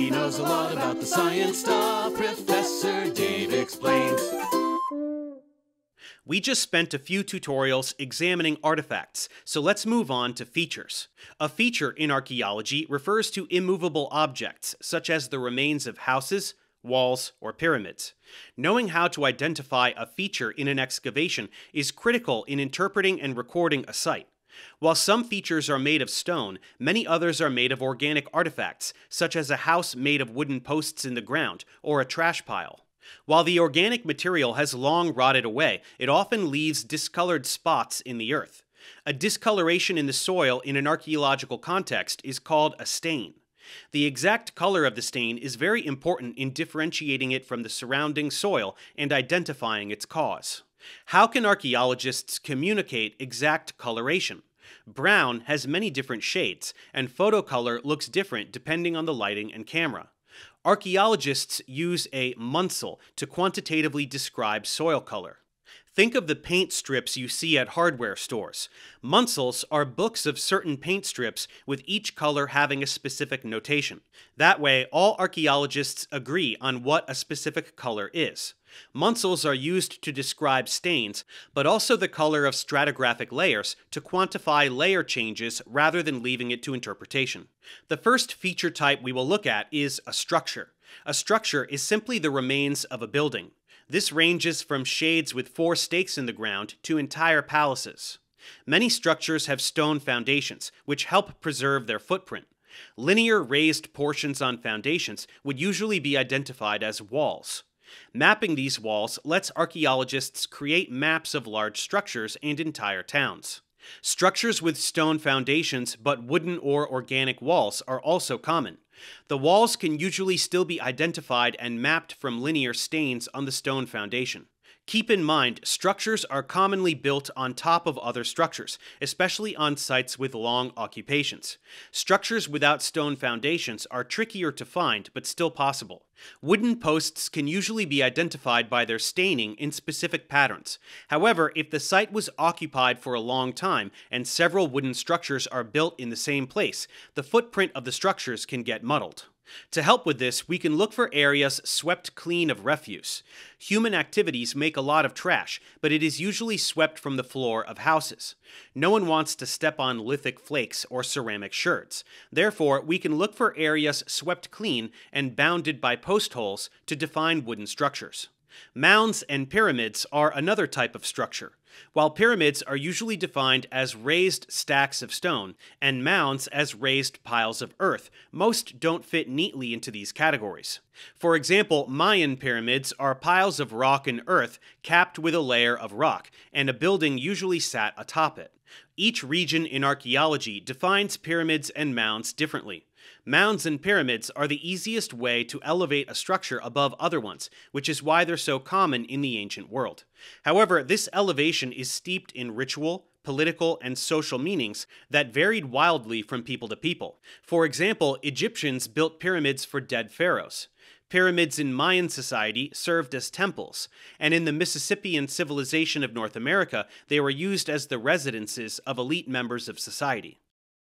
He knows a lot about the science stuff. Professor Dave explains. We just spent a few tutorials examining artifacts, so let's move on to features. A feature in archaeology refers to immovable objects, such as the remains of houses, walls, or pyramids. Knowing how to identify a feature in an excavation is critical in interpreting and recording a site. While some features are made of stone, many others are made of organic artifacts, such as a house made of wooden posts in the ground, or a trash pile. While the organic material has long rotted away, it often leaves discolored spots in the earth. A discoloration in the soil in an archaeological context is called a stain. The exact color of the stain is very important in differentiating it from the surrounding soil and identifying its cause. How can archaeologists communicate exact coloration? Brown has many different shades, and photocolor looks different depending on the lighting and camera. Archaeologists use a munsell to quantitatively describe soil color. Think of the paint strips you see at hardware stores. Munsells are books of certain paint strips with each color having a specific notation. That way, all archaeologists agree on what a specific color is. Munsells are used to describe stains, but also the color of stratigraphic layers to quantify layer changes rather than leaving it to interpretation. The first feature type we will look at is a structure. A structure is simply the remains of a building. This ranges from shades with 4 stakes in the ground to entire palaces. Many structures have stone foundations, which help preserve their footprint. Linear raised portions on foundations would usually be identified as walls. Mapping these walls lets archaeologists create maps of large structures and entire towns. Structures with stone foundations but wooden or organic walls are also common. The walls can usually still be identified and mapped from linear stains on the stone foundation. Keep in mind, structures are commonly built on top of other structures, especially on sites with long occupations. Structures without stone foundations are trickier to find, but still possible. Wooden posts can usually be identified by their staining in specific patterns. However, if the site was occupied for a long time and several wooden structures are built in the same place, the footprint of the structures can get muddled. To help with this, we can look for areas swept clean of refuse. Human activities make a lot of trash, but it is usually swept from the floor of houses. No one wants to step on lithic flakes or ceramic sherds. Therefore, we can look for areas swept clean and bounded by post holes to define wooden structures. Mounds and pyramids are another type of structure. While pyramids are usually defined as raised stacks of stone, and mounds as raised piles of earth, most don't fit neatly into these categories. For example, Mayan pyramids are piles of rock and earth capped with a layer of rock, and a building usually sat atop it. Each region in archaeology defines pyramids and mounds differently. Mounds and pyramids are the easiest way to elevate a structure above other ones, which is why they're so common in the ancient world. However, this elevation is steeped in ritual, political, and social meanings that varied wildly from people to people. For example, Egyptians built pyramids for dead pharaohs. Pyramids in Mayan society served as temples, and in the Mississippian civilization of North America, they were used as the residences of elite members of society.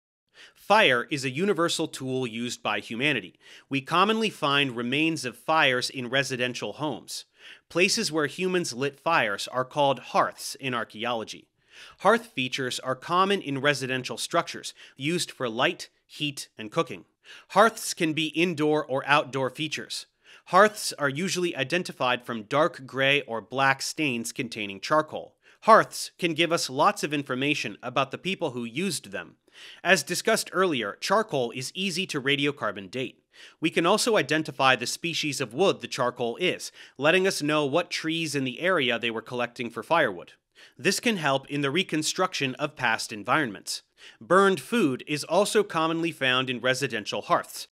Fire is a universal tool used by humanity. We commonly find remains of fires in residential homes. Places where humans lit fires are called hearths in archaeology. Hearth features are common in residential structures, used for light, heat, and cooking. Hearths can be indoor or outdoor features. Hearths are usually identified from dark gray or black stains containing charcoal. Hearths can give us lots of information about the people who used them. As discussed earlier, charcoal is easy to radiocarbon date. We can also identify the species of wood the charcoal is, letting us know what trees in the area they were collecting for firewood. This can help in the reconstruction of past environments. Burned food is also commonly found in residential hearths.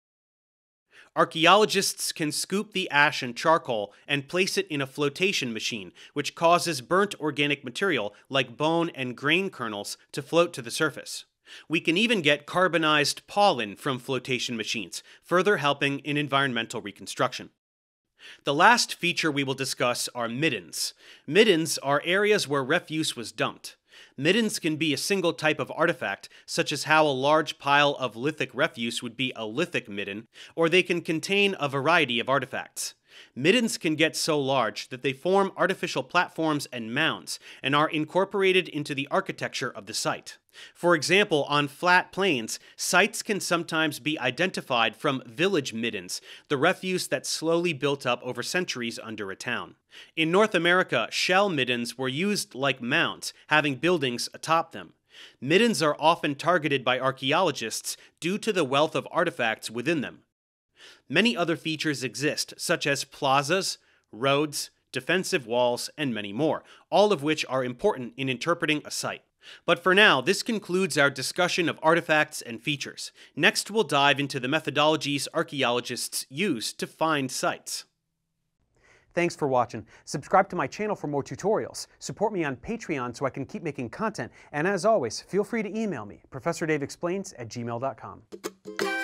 Archaeologists can scoop the ash and charcoal and place it in a flotation machine, which causes burnt organic material like bone and grain kernels to float to the surface. We can even get carbonized pollen from flotation machines, further helping in environmental reconstruction. The last feature we will discuss are middens. Middens are areas where refuse was dumped. Middens can be a single type of artifact, such as how a large pile of lithic refuse would be a lithic midden, or they can contain a variety of artifacts. Middens can get so large that they form artificial platforms and mounds, and are incorporated into the architecture of the site. For example, on flat plains, sites can sometimes be identified from village middens, the refuse that slowly built up over centuries under a town. In North America, shell middens were used like mounds, having buildings atop them. Middens are often targeted by archaeologists due to the wealth of artifacts within them. Many other features exist, such as plazas, roads, defensive walls, and many more, all of which are important in interpreting a site. But for now, this concludes our discussion of artifacts and features. Next, we'll dive into the methodologies archaeologists use to find sites. Thanks for watching. Subscribe to my channel for more tutorials. Support me on Patreon so I can keep making content. And as always, feel free to email me, ProfessorDaveExplains@gmail.com.